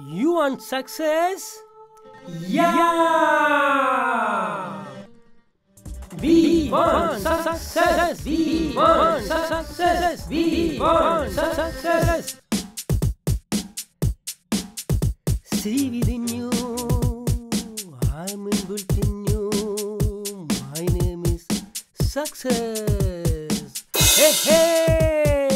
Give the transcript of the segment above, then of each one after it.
You want success? Yeah! We want success! We want success! We want success! See within you, I'm inbuilt in you. My name is Success. Hey, hey!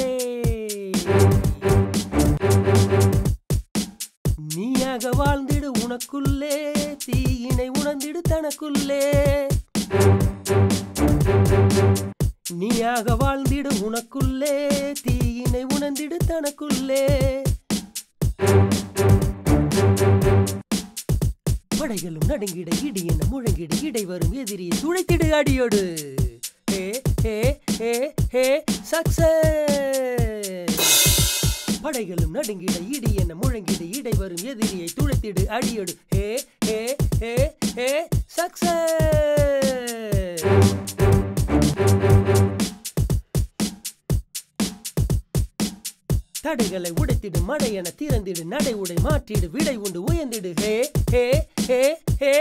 நீயாக வாழ்ந்திடு உனக்குள்ளே, தீயினை உணர்ந்திடு தனக்குள்ளே. நீயாக வாழ்ந்திடு உனக்குள்ளே, தீயினை உணர்ந்திடு தனக்குள்ளே. படைகளும் நடுங்கிட இடி என முழங்கிடு, இடை வரும் எதிரியை துளைத்திடு அடியோடு. Hey hey hey hey success. படைகளும் நடுங்கிட இடி என முழங்கிடு, இடை வரும் எதிரியை துளைத்திடு அடியோடு. Hey hey hey hey success. தடைகளை உடைத்திடு, மடை என திறந்திடு, நடை உடை மாற்றிடு, விடை உண்டு உயர்ந்திடு. ஹே ஹே ஹே ஹே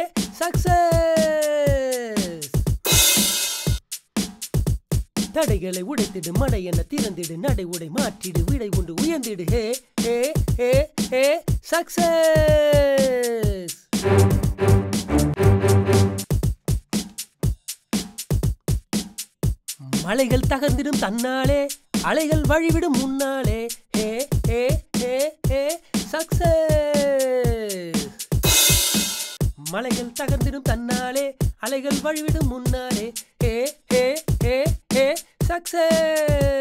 சக்சஸ். தடைகளை உடைத்திடு, மடை என திறந்திடு, நடை உடை மாற்றிடு, விடை உண்டு உயர்ந்திடு. ஹே ஹே ஹே ஹே சக்சஸ். மலைகள் தகர்ந்திடும் தன்னாலே, அலைகள் வழிவிடும் முன்னாலே. Hey hey hey hey success. மலைகள் தகர்ந்திடும் தன்னாலே, அலைகள் வழிவிடும் முன்னாலே. Hey hey hey hey success.